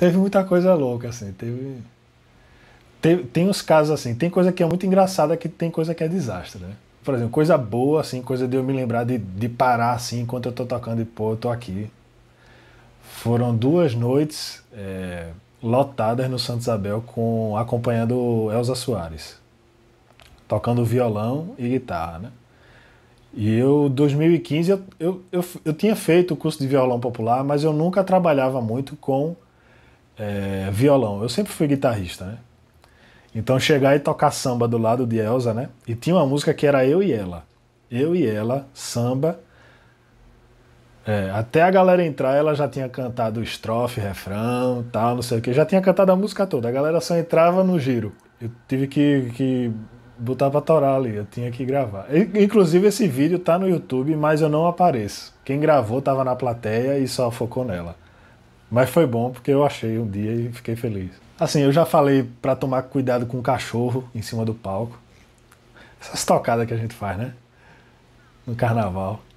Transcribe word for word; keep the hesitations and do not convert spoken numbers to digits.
teve muita coisa louca, assim, teve... Tem, tem uns casos assim, tem coisa que é muito engraçada, que tem coisa que é desastre, né? Por exemplo, coisa boa, assim, coisa de eu me lembrar de, de parar assim enquanto eu tô tocando e pô, eu tô aqui. Foram duas noites é, lotadas no Santa Isabel com acompanhando Elza Soares, tocando violão e guitarra, né? E eu, dois mil e quinze, eu, eu, eu, eu tinha feito o curso de violão popular, mas eu nunca trabalhava muito com é, violão. Eu sempre fui guitarrista, né? Então chegar e tocar samba do lado de Elza, né? E tinha uma música que era eu e ela. Eu e ela, samba. É, até a galera entrar, ela já tinha cantado estrofe, refrão, tal, não sei o que. Já tinha cantado a música toda. A galera só entrava no giro. Eu tive que, que botar pra torar ali. Eu tinha que gravar. Inclusive esse vídeo tá no YouTube, mas eu não apareço. Quem gravou tava na plateia e só focou nela. Mas foi bom porque eu achei um dia e fiquei feliz. Assim, eu já falei pra tomar cuidado com o cachorro em cima do palco. Essas tocadas que a gente faz, né? No carnaval.